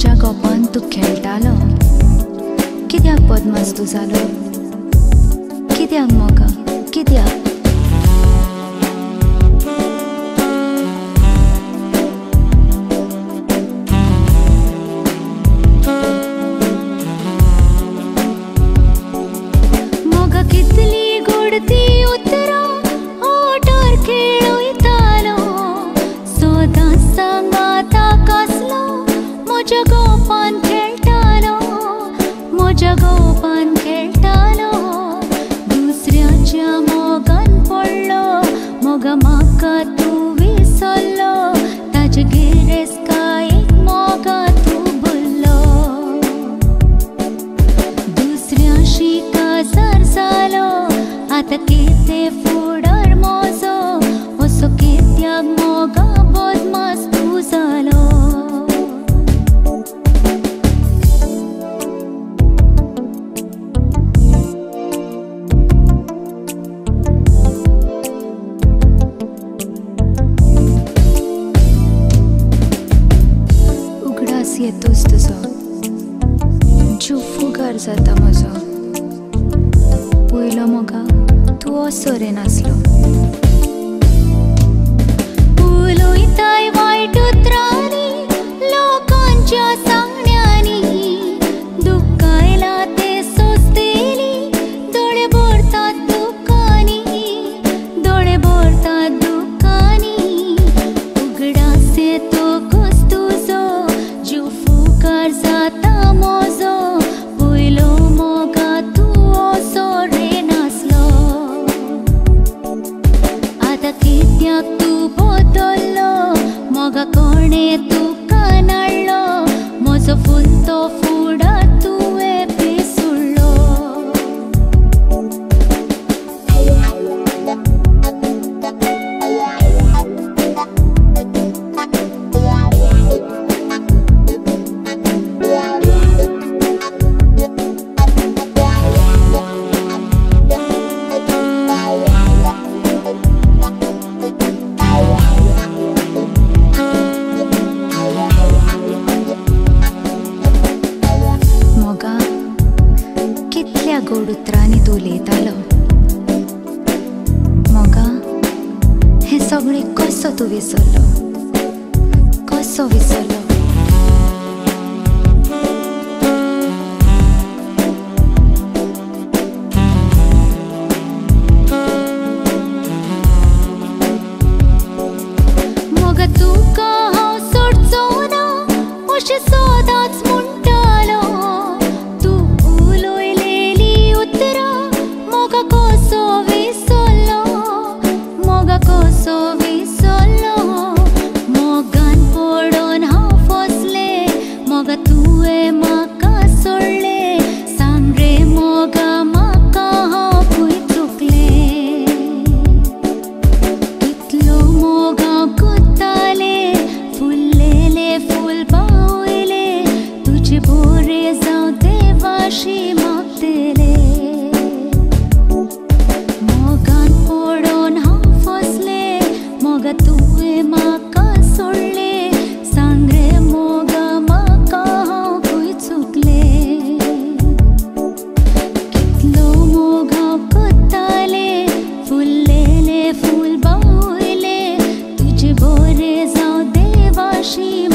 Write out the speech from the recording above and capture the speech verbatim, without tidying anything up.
म्हज्या गोपान तू खेळटालो, कित्याक बदमास तू जालो? कित्याक मोगा कित्याक? मोगा कितली गोड ती उतरां ओटार खेळयतालो, सदां सांगाता कसलो म्हज्या गोपान खेळटालो, म्हज्या गोपान खेळटालो. दुसऱ्याच्या मोगान पडलो, मोगा म्हाका तूं विसरलो, ताजे गिरेस्कायेक मोगा तूं भुल्लो. दुसऱ्याशी काजार जालो, आतां कितें फुडार म्हजो, असो कित्याक मोगा बदमास तूं जालो? उगडास येतोच तुजो, जीव फुगार जाता म्हजो. पयलो मोगा तूं असो रे नासलो. उलयताय वायट उतरांनी लोकांच्या सांगण्यांनी, दुखायला ते सोंसतेली, दोळे भरतात दुखांनी, दोळे भरतात दुखांनी. उगडास येतोच तुजो, जीव फुगार जाता म्हजो. पयलो मोगा तूं असो रे नासलो, आतां कित्याक तूं बदल्लो? मोगा कोणें तुका नाडलो, म्हजो फुलतो फुडार तुवें पिसुळ्ळो. मोगा कितल्या गोड उतरांनी तूं उलयतालो. मोगा हें सगळें कसो तूं विसरलो, कसो विसरलो? मोगा तुका हांव सोडचो ना अशें सदांच म्हणटालो. तूं उलयलेली उतरां मोगा कसो विसरलो, मोगा कसो विसरलो? मोगान पडोन हांव फसले, मोगा तुवें म्हाका सोडले. सांग रे मोगा म्हाका हांव खंय चुकलें? कितलो मोगा कोत्ताले, फुल्लेले फूल बावयले, तुजे बोरे जावं देवाशी मागतेले. मोगान पडोन हांव फसले, मोगा तुवें म्हाका सोडले. सांग रे मोगा म्हाका हांव खंय चुकलें? कितलो मोगा कोत्ताले, फुल्लेले फूल बावयले, तुजे बोरे जावं देवाशी